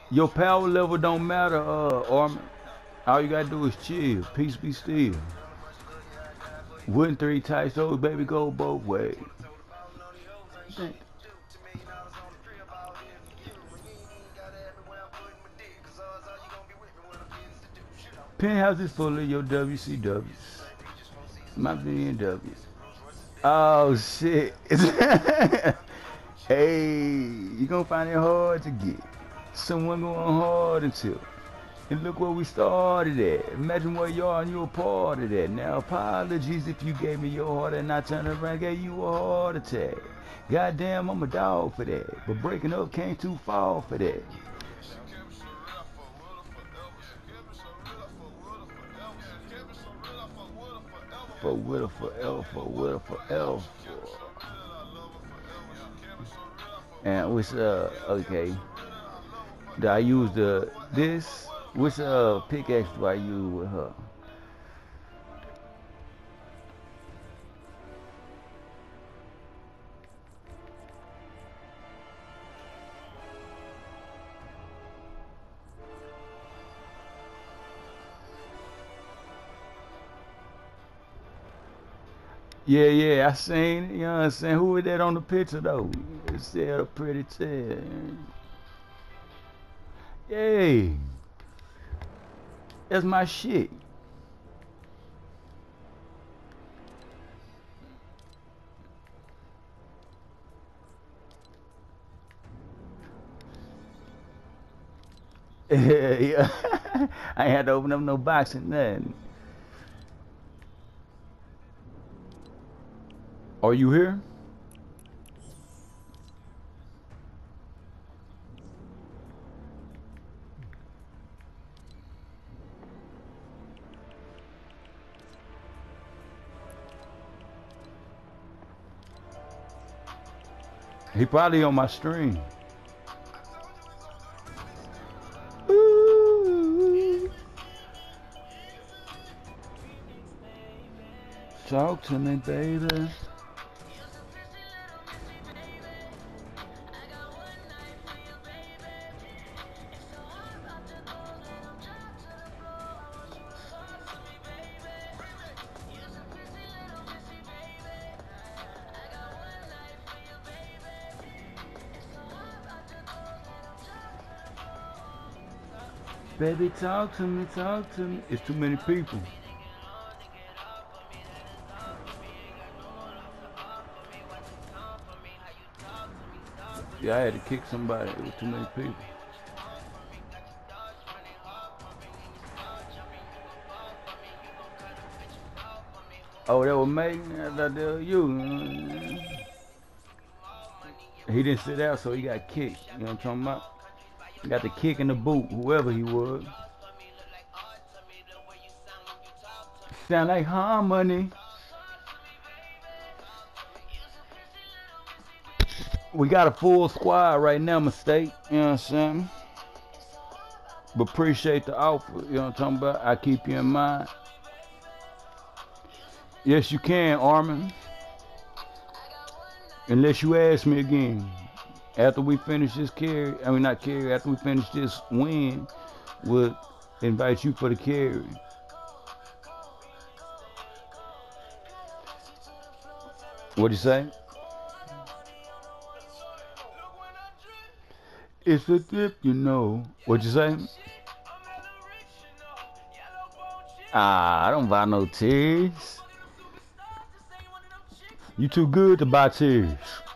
Your power level don't matter, Armin. All you gotta do is chill. Peace be still. Wooden three tight so baby go both ways. Penthouse is full of your WCWs. My BMWs. Oh shit. Hey, you gonna find it hard to get. Someone going hard until. And look where we started at. Imagine where you are and you're a part of that. Now apologies if you gave me your heart and I turned around and gave you a heart attack. Goddamn, I'm a dog for that. But breaking up came too far for that. For will forever, for will forever. And which okay. Do I use the this? Which pickaxe do I use with her? Yeah, yeah, I seen it, you know what I'm saying? Who is that on the picture though? It said a pretty tail. Yay, that's my shit. Yeah, I ain't had to open up no box and nothing. Are you here? He probably on my stream. Ooh, talk to me, baby. Baby, talk to me, talk to me. It's too many people. Yeah, I had to kick somebody. It was too many people. Oh, that was Megan. I thought that was you. He didn't sit out, so he got kicked. You know what I'm talking about? He got the kick in the boot, whoever he was. Sound like harmony. We got a full squad right now, mistake. You know what I'm saying? But appreciate the offer. You know what I'm talking about? I keep you in mind. Yes, you can, Armin. Unless you ask me again. After we finish this carry, I mean not carry, after we finish this win, we'll invite you for the carry. What'd you say? It's a dip, you know. What'd you say? Ah, I don't buy no tears. You too good to buy tears.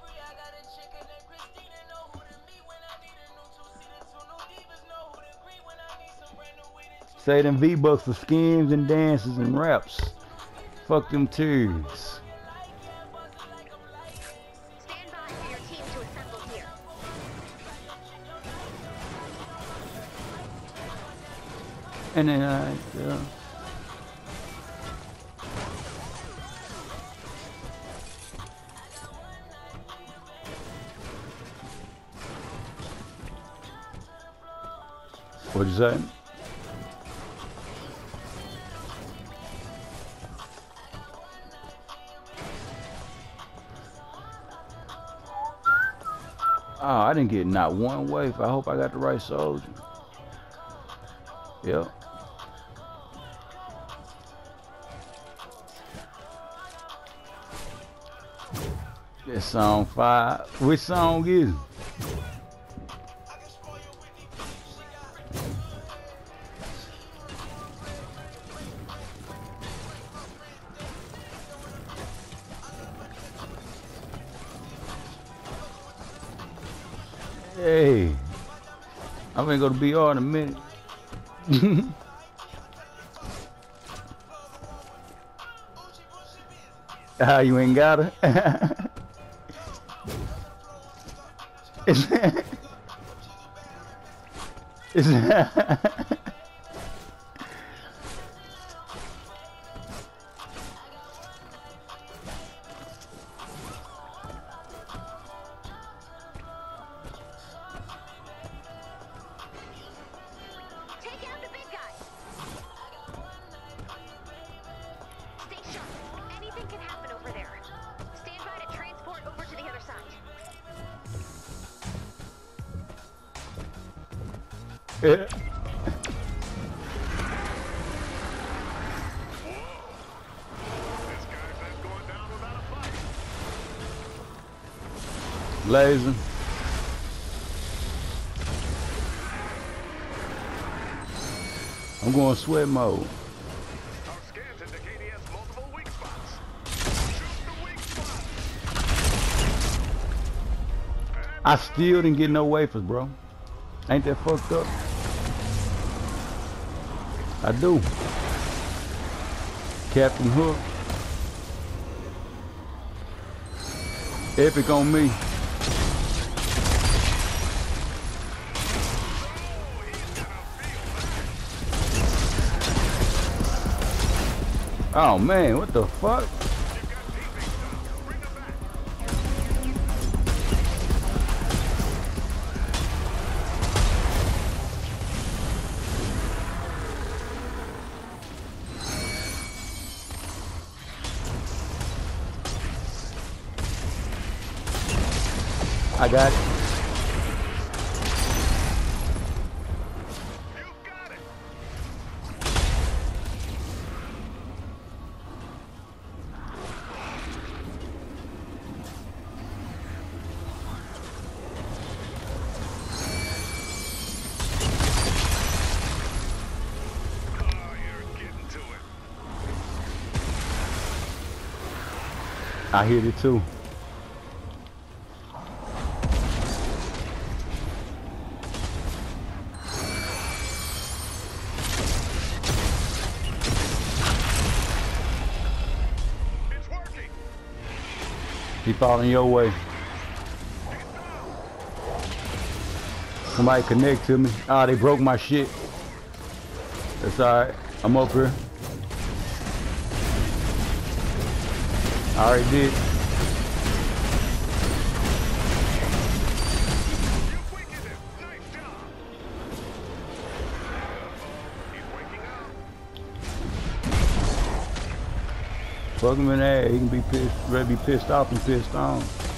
Say them V-Bucks for skins and dances and raps. Fuck them tears. And then what'd you say? Oh, I didn't get not one wave. I hope I got the right soldier. Yep. That's song 5. Which song is it? Hey, I'm gonna go to BR in a minute. Ah, you ain't got her? Yeah. Laser. I'm going sweat mode. I still didn't get no wafers, bro. Ain't that fucked up? I do. Captain Hook. Epic on me. Oh man, what the fuck? I got it. I hit it too. He falling your way. Somebody connect to me. Ah, they broke my shit. That's alright. I'm up here. I already did. Fuck him in there. He can be pissed, ready to be pissed off and pissed on.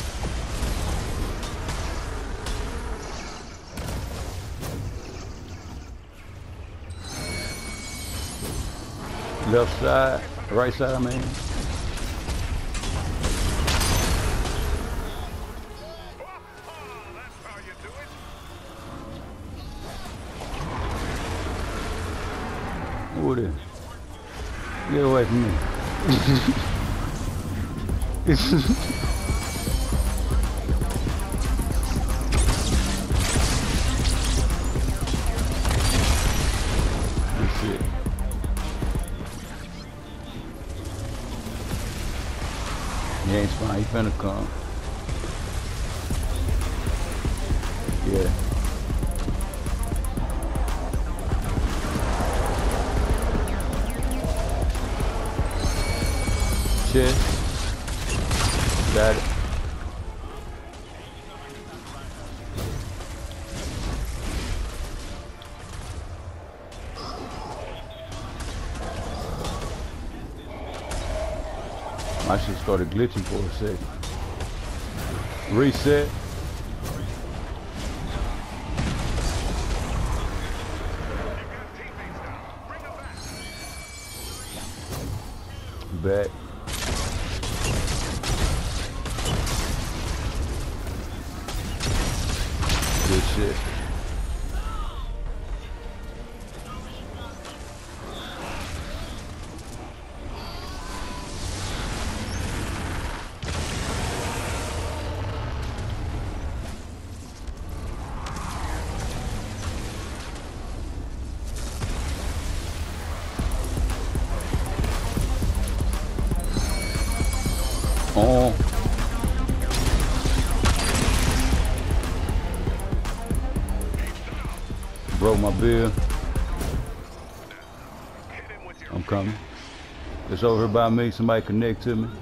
Left side, right side, I mean. Who it is? Get away from me. That's it. Yeah, it's fine. He finna come. Yeah. Chest. Got it. My shit started glitching for a second. Reset. back. Good shit. Oh. Broke my bill. I'm coming. It's over here by me. Somebody connect to me.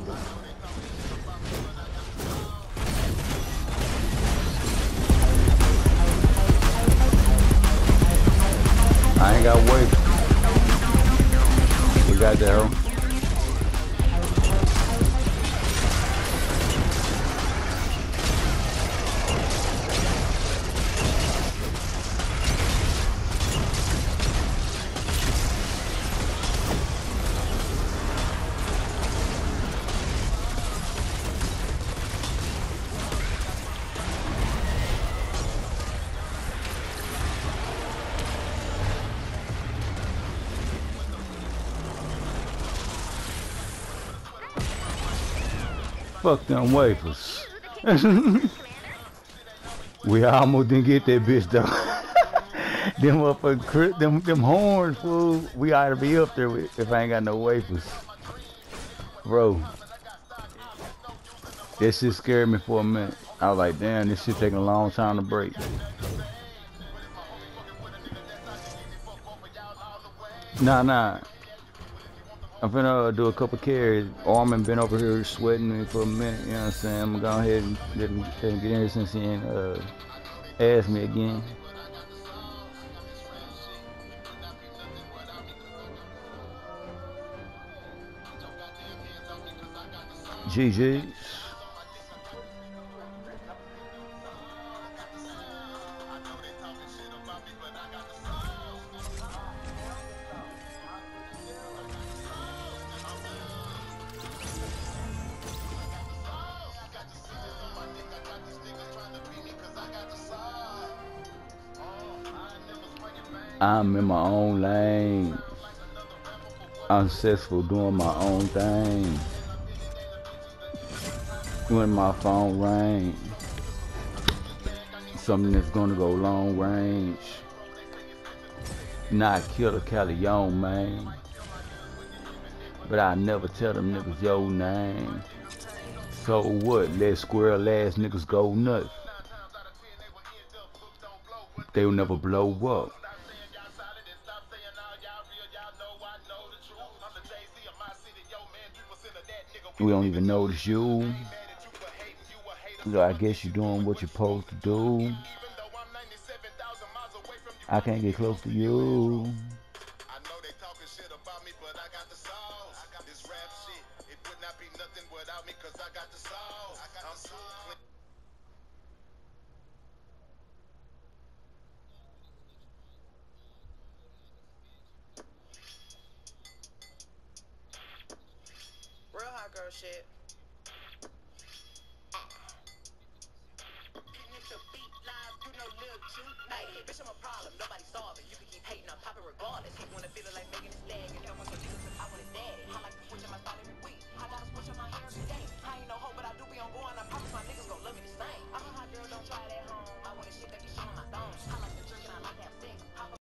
I ain't got weight. We got that, hoe. Fuck them wafers. We almost didn't get that bitch though. Them motherfucking them horns, fool. We ought to be up there if I ain't got no wafers. Bro. That shit scared me for a minute. I was like, damn, this shit taking a long time to break. Nah. I'm finna do a couple carries. Armin been over here sweating me for a minute, you know what I'm saying? I'm gonna go ahead and get in here since he ain't asked me again. GG's. I'm in my own lane. I'm successful doing my own thing. When my phone rang, something that's gonna go long range. Not Killer Callion, man. But I never tell them niggas your name. So what? Let squirrel ass niggas go nuts. They'll never blow up. We don't even notice you. So I guess you're doing what you're supposed to do. I can't get close to you. Real hot girl shit. Bitch, I'm a problem, nobody solve it. You can keep hating, I'm popping regardless. You wanna feel it like me?